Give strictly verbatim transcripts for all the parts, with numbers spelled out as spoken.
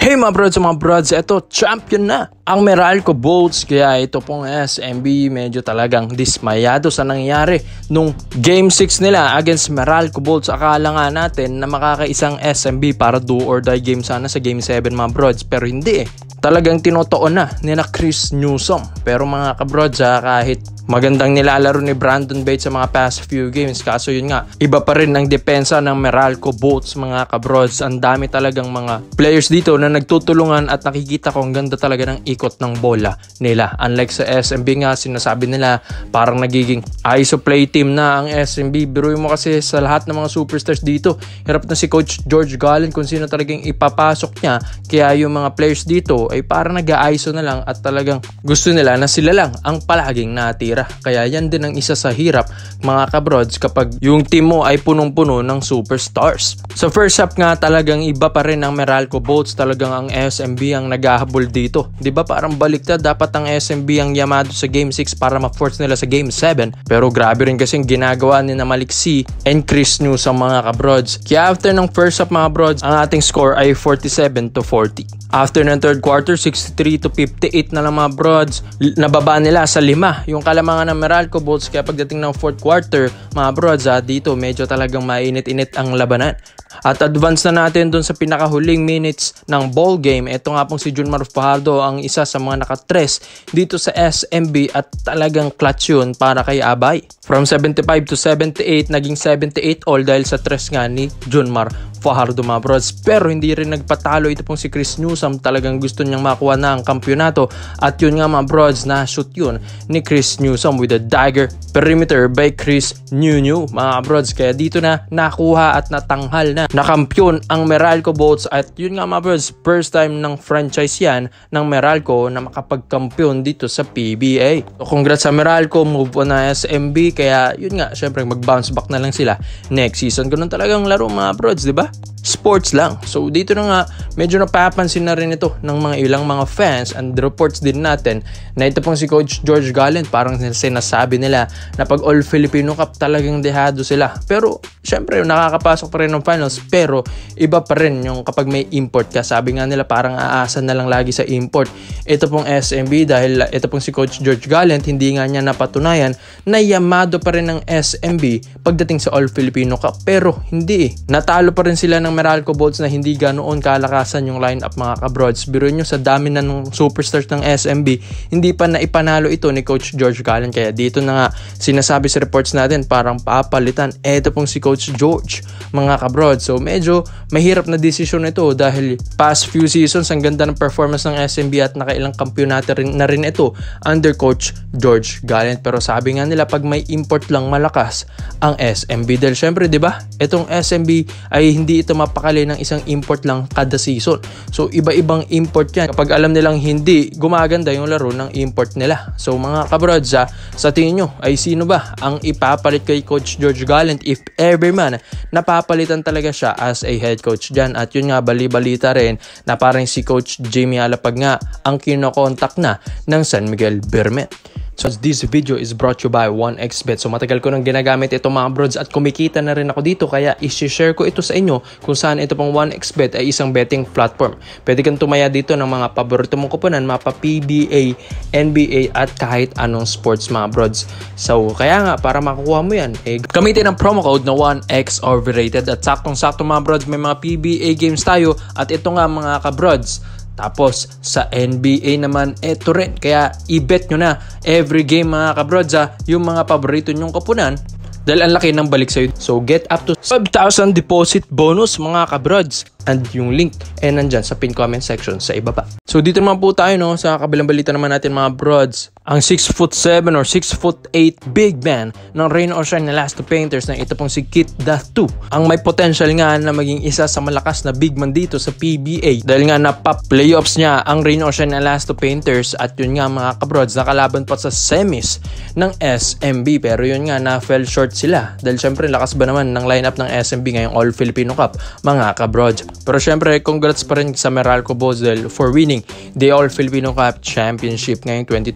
Hey mga brods, mga brods, ito champion na ang Meralco Bolts. Kaya ito pong S M B medyo talagang dismayado sa nangyari nung game six nila against Meralco Bolts. Akala nga natin na makakaisang S M B para do or die game sana sa game seven mga brods, pero hindi eh. Talagang tinotoon na ni na Chris Newsom. Pero mga kabrods ha, kahit magandang nilalaro ni Brandon Bates sa mga past few games, kaso yun nga, iba pa rin ang depensa ng Meralco Bolts mga kabrods. Ang dami talagang mga players dito na nagtutulungan at nakikita ko ang ganda talaga ng ikot ng bola nila. Unlike sa S M B nga, sinasabi nila parang nagiging I S O play team na ang S M B. Biruin mo kasi sa lahat ng mga superstars dito, hirap na si Coach George Gallen kung sino talagang ipapasok niya. Kaya yung mga players dito ay parang nag-I S O na lang at talagang gusto nila na sila lang ang palaging natira. Kaya yan din ang isa sa hirap mga kabrods kapag yung team mo ay punong-puno ng superstars. Sa first half nga talagang iba pa rin ang Meralco Bolts. Talagang ang S M B ang naghahabol dito. Diba parang baliktad, dapat ang S M B ang yamado sa game six para ma-force nila sa game seven. Pero grabe rin kasing ginagawa ni na Maliksi and Chris Newsom mga kabrods. Kaya after ng first half mga brods, ang ating score ay forty-seven to forty. After ng third quarter, sixty-three to fifty-eight na lang mga brods. Nababa nila sa lima yung kalamangan ng Meralco Bolts. Kaya pagdating ng fourth quarter mga brods ha, dito medyo talagang mainit-init ang labanan. At advance na natin dun sa pinakahuling minutes ng ball game. Ito nga pong si Junmar Fajardo ang isa sa mga nakatres dito sa S M B at talagang clutch yun para kay Abay. From seventy-five to seventy-eight, naging seventy-eight all dahil sa tres nga ni Junmar Fajardo mga brods. Pero hindi rin nagpatalo ito pong si Chris Newsom. Talagang gusto niyang makuha na ang kampyonato. At yun nga mga brods, na shoot yun ni Chris Newsom with a dagger perimeter by Chris Newnew mga brods. Kaya dito na nakuha at natanghal na na kampiyon ang Meralco Bolts. At yun nga mga brods, first time ng franchise yan ng Meralco na makapagkampiyon dito sa P B A. So congrats sa Meralco, move on na S M B. Kaya yun nga, syempre mag-bounce back na lang sila next season. Ganun talagang laro mga brods, diba? Sports lang. So dito na nga, medyo napapansin na rin ito ng mga ilang mga fans and reports din natin na ito pong si Coach George Gallen, parang sinasabi nila na pag All Filipino Cup talagang dehado sila. Pero syempre nakakapasok pa rin ng finals, pero iba pa rin yung kapag may import ka. Sabi nga nila parang aasa na lang lagi sa import ito pong S M B dahil ito pong si Coach George Gallen, hindi nga niya napatunayan na yamado pa rin ng S M B pagdating sa All Filipino Cup. Pero hindi eh. Natalo pa rin sila ng Meralco Bolts na hindi ganoon kalakasan yung lineup mga kabrods. Biruin nyo sa dami na ng superstars ng S M B, hindi pa na ipanalo ito ni Coach George Gallen. Kaya dito na nga sinasabi sa reports natin parang papalitan ito pong si Coach George mga kabrods. So medyo mahirap na desisyon ito dahil past few seasons ang ganda ng performance ng S M B at nakailang kampyonato rin na rin ito under Coach George Gallen. Pero sabi nga nila pag may import lang malakas ang S M B dahil syempre diba itong S M B ay hindi ito mapakali ng isang import lang kada season. So iba-ibang import yan kapag alam nilang hindi gumaganda yung laro ng import nila. So mga kabrods ha, sa tingin nyo ay sino ba ang ipapalit kay Coach George Gallen if ever man napapalitan talaga siya as a head coach dyan? At yun nga, bali-balita rin na parang si Coach Jamie Alapag nga ang kinokontak na ng San Miguel Bermet. So this video is brought to you by one X Bet. So matagal ko nang ginagamit ito mga brods at kumikita na rin ako dito, kaya i-share ko ito sa inyo kung saan ito pong one X Bet ay isang betting platform. Pwede kang tumaya dito ng mga paborito mong kuponan, mapa P B A, N B A at kahit anong sports mga brods. So kaya nga, para makukuha mo yan, eh, gamitin ang promo code na one X Overrated. At saktong-sakto mga brods, may mga P B A games tayo at ito nga mga kabrods. Tapos sa N B A naman, eto rin. Kaya i-bet nyo na every game mga kabrods ha, yung mga paborito nyong kapunan dahil ang laki ng balik sa'yo. So get up to five thousand deposit bonus mga kabrods. And yung link ay nandyan sa pin comment section sa ibaba. So dito naman po tayo no, sa kabilang balita naman natin mga brods. Ang six foot seven or six foot eight big man ng Rain or Shine Elasto Painters na ito pong si Kit Dath two ang may potential nga na maging isa sa malakas na big man dito sa P B A dahil nga napa-playoffs niya ang Rain or Shine Elasto Painters. At yun nga mga kabrods, nakalaban pa sa semis ng S M B, pero yun nga na fell short sila dahil syempre lakas ba naman ng lineup ng S M B ngayong All Filipino Cup mga kabrods. Pero syempre, congrats pa rin sa Meralco Bolts for winning the All Filipino Cup Championship ngayong twenty twenty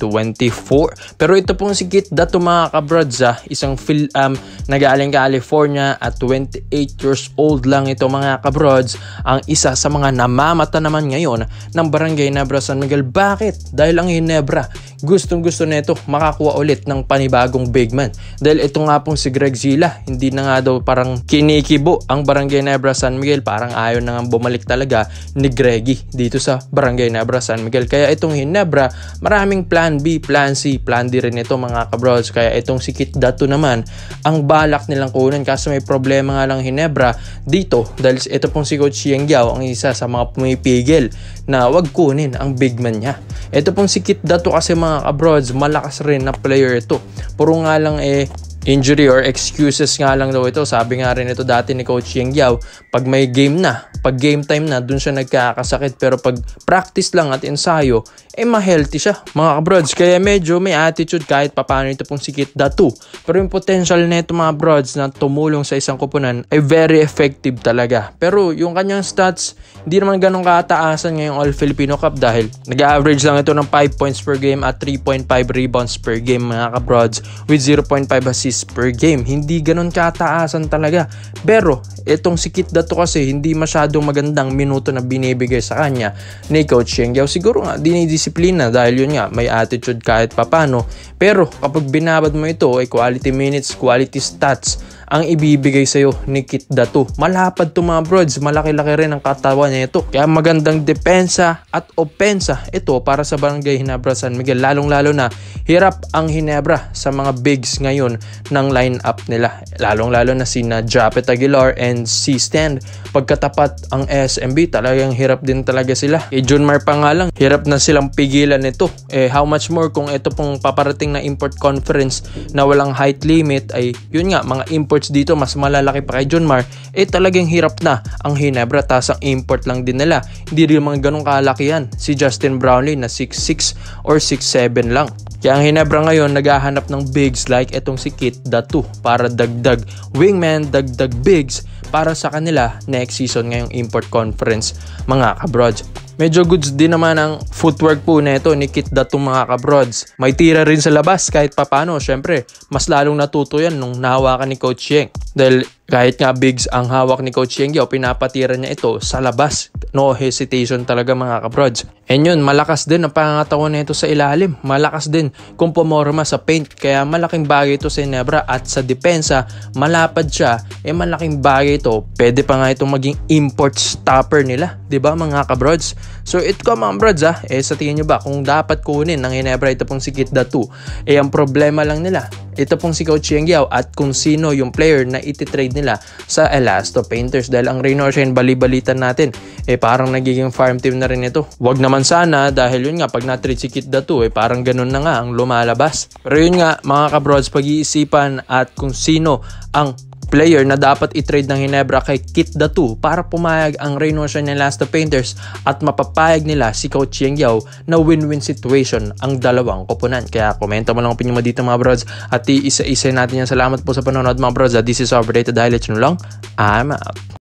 twenty-four. Pero ito pong si Kit Datu mga kabrods, ah, isang fil, um, nag-aaling California at twenty-eight years old lang ito mga kabrods. Ang isa sa mga namamata naman ngayon ng Barangay Nebra San Miguel. Bakit? Dahil ang Ginebra gustong gusto nito makakuha ulit ng panibagong big man. Dahil ito nga pong si Greg Zila, hindi na nga daw parang kinikibo ang Barangay Nebra San Miguel. Parang ayaw na nga bumalik talaga ni Greggy dito sa Barangay Nebra San Miguel. Kaya itong Ginebra, maraming plan B, plan C, plan D rin ito mga kabrods. Kaya itong si Kit Datu naman, ang balak nilang kunin kasi may problema nga lang Ginebra dito. Dahil ito pong si Coach Yeng Yao ang isa sa mga pumipigil na wag kunin ang big man niya. Ito pong si Kit Datu kasi mga kabrods, malakas rin na player ito. Puro nga lang eh injury or excuses nga lang daw ito. Sabi nga rin ito dati ni Coach Yeng Yao, pag may game na, pag game time na, dun siya nagkakasakit. Pero pag practice lang at ensayo, eh ma-healthy siya mga kabrods. Kaya medyo may attitude kahit papano ito pong si Kit Datu. Pero yung potential na ito mga brods na tumulong sa isang kupunan ay very effective talaga. Pero yung kanyang stats, hindi naman ganun kataasan ngayong All Filipino Cup dahil nag-average lang ito ng five points per game at three point five rebounds per game mga kabrods with zero point five assists per game. Hindi ganun kataasan talaga. Pero itong si Kit Datu kasi hindi masyadong magandang minuto na binibigay sa kanya ni Coach Yeng Yao. Siguro nga dinidisiplina dahil yun nga may attitude kahit papano. Pero kapag binabad mo ito ay quality minutes, quality stats ang ibibigay sa'yo ni Kit Datu. Malapad to mga brods, malaki-laki rin ang katawan niya ito. Kaya magandang depensa at opensa ito para sa Barangay Nebra San Miguel. Lalong-lalo na hirap ang Ginebra sa mga bigs ngayon ng lineup nila. Lalong-lalo na sina Japet Aguilar and C. Stand. Pagkatapat ang S M B, talagang hirap din talaga sila. E Junmar pa nga lang, hirap na silang pigilan nito. Eh how much more kung ito pong paparating na import conference na walang height limit ay yun nga, mga imports dito mas malalaki pa kay Junmar, eh talagang hirap na ang Ginebra. Tas ang import lang din nila, hindi rin mga ganong kalakihan. Si Justin Brownlee na six six or six seven lang. Kaya ang Ginebra ngayon naghahanap ng bigs like etong si Kit Datu para dagdag wingman, dagdag bigs para sa kanila next season ngayong import conference mga kabrods. Medyo goods din naman ang footwork po nito ni Kit Datu mga kabrods. May tira rin sa labas kahit papano. Syempre, mas lalong natuto yan nung nahawakan ni Coach Yeng. Dahil kahit nga bigs ang hawak ni Coach Yeng Yao, pinapatira niya ito sa labas. No hesitation talaga mga kabrods. And yun, malakas din ang pangangatawan nito sa ilalim. Malakas din kung pumorma sa paint. Kaya malaking bagay ito sa Ginebra at sa depensa, malapad siya. Eh malaking bagay ito. Pwede pa nga itong maging import stopper nila. Diba mga kabrods? So ito ka mga brods ah. Eh sa tingin nyo ba kung dapat kunin ng Ginebra ito pong si Kit Datu? Eh ang problema lang nila, ito pong si Coach Yeng Yao at kung sino yung player na iti-trade nila sa Elasto Painters. Dahil ang Rain or Shine bali-balitan natin, eh parang nagiging farm team na rin ito. Wag naman sana dahil yun nga pag na-trade si Kit Datu, eh parang ganun na nga ang lumalabas. Pero yun nga mga kabrods, pag-iisipan at kung sino ang player na dapat i-trade ng Ginebra kay Kit Datu para pumayag ang Rain or Shine ng Elasto Painters at mapapayag nila si Coach Yeng Yao na win-win situation ang dalawang koponan. Kaya komento mo lang opinion mo dito mga brods at iisa-isa natin yan. Salamat po sa panonood mga brods. This is our updated highlights nyo lang. I'm out.